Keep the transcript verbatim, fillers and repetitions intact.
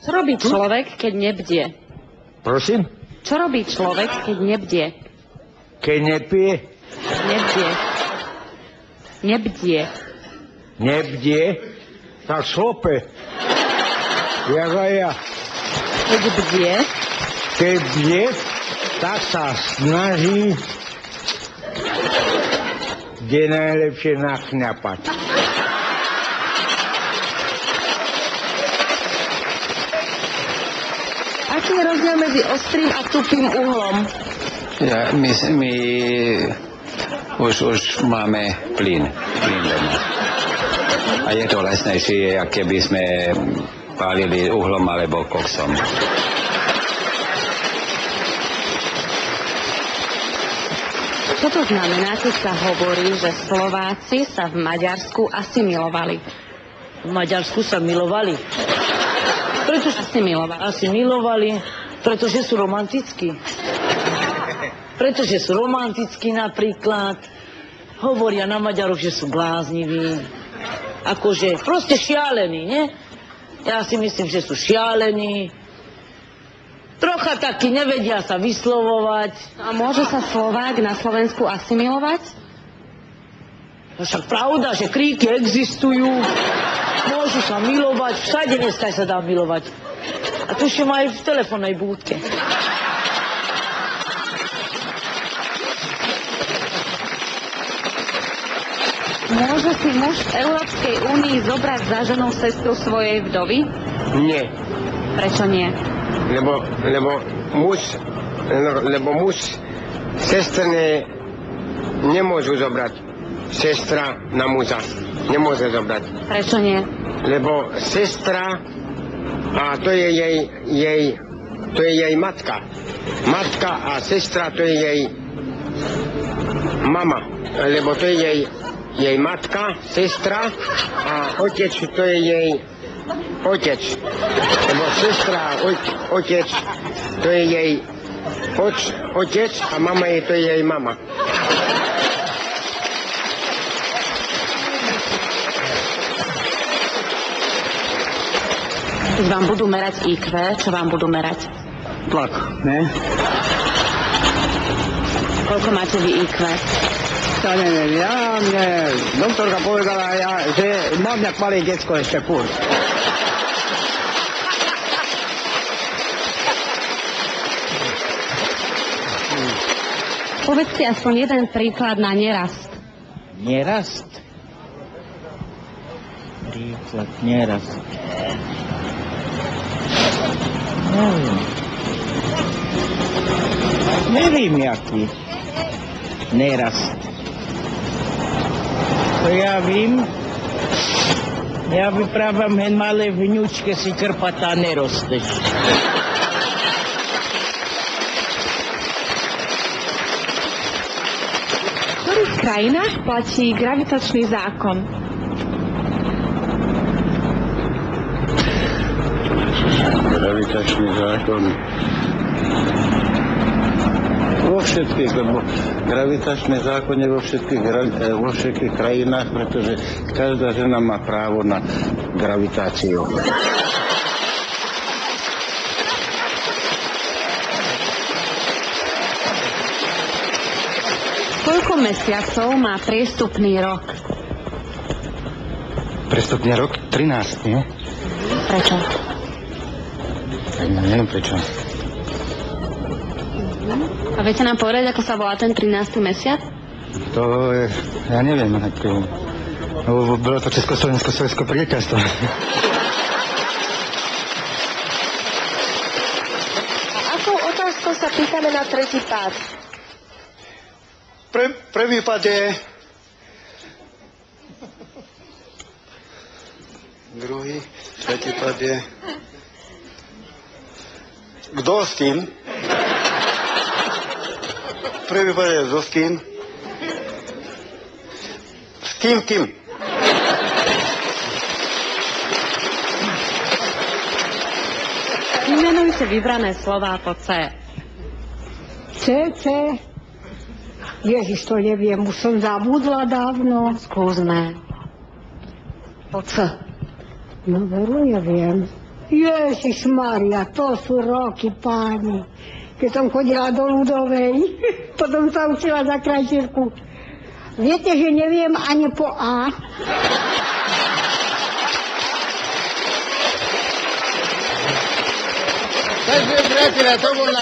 Čo robí človek, keď nebdie? Prosím? Čo robí človek, keď nebdie? Keď nepije? Nebdie. Nebdie. Nebdie? Tak šlope. Jak aj ja. Keď bdie? Keď bdie, tak sa snaží kde najlepšie nachňapať. Aký je rozdiel medzi ostrým a tupým uhlom? Ja, my, my už, už máme plyn, plyn doma. A je to lesnejšie, ako keby sme pálili uhlom alebo koksom. Čo to znamená, keď sa hovorí, že Slováci sa v Maďarsku asimilovali? V Maďarsku sa milovali. Pretože Asimilovali. asimilovali, pretože sú romantickí. Pretože sú romantickí napríklad. Hovoria na Maďaroch, že sú blázniví. Akože proste šialení, nie? Ja si myslím, že sú šialení. Trocha takí nevedia sa vyslovovať. A môže sa Slovák na Slovensku asimilovať? Však pravda, že kríky existujú. Môžu sa milovať. Všade dneska sa dá milovať. A tuším aj v telefónnej búdke. Môže si muž v Európskej únii zobrať za ženou sestru svojej vdovy? Nie. Prečo nie? Lebo, lebo muž, lebo muž sestrne nemôžu zobrať. Sestra na muža nemôže zobrať. Prečo nie? Lebo sestra, a to je jej, jej, to je jej matka. Matka a sestra, to je jej mama. Lebo to je jej, jej matka, sestra a otec, to je jej otec. Lebo sestra a otec, to je jej oč, otec a mama je, to je jej mama. Keď vám budú merať í kvé, čo vám budú merať? Tlak, ne? Koľko máte vy í kvé? Ja neviem, ja, mne, doktorka povedala, ja, že mám nejak malé decko ešte furt. Povedzte aspoň jeden príklad na nerast. Nerast? Príklad nerast. Neviem. Neviem, jaký. Nerast. To ja vím. Ja vyprávam, hen malé vňučke si krpatá nerosteš. V ktorých krajinách platí gravitačný zákon? Gravitačný zákon. Vo všetkých, lebo gravitačný zákon je vo všetkých, vo všetkých krajinách, pretože každá žena má právo na gravitáciu. Koľko mesiacov má priestupný rok? Prestupný rok? trinásť, nie? Prečo? Tak neviem prečo. A viete nám povedať, ako sa volá ten trinásty mesiac? To je, ja neviem, ako, no, bolo to Československo-sovětské priekazstvo. A akou otázkou sa pýtame na tretí pád? Pre, prvý pád je... Druhý, tretí pád je... Kto s kým? Prvý pád je so s kým? S kým, kým? Vymenujte vybrané slová po C. C, C. Ježiš, to neviem, už som zabudla dávno. Skúsme. Po C. No veru neviem. Ježišmaria, to sú roky, páni. Keď som chodila do Ľudovej, potom sa učila za krajčírku. Viete, že neviem ani po A. Takže, priateľa, to bol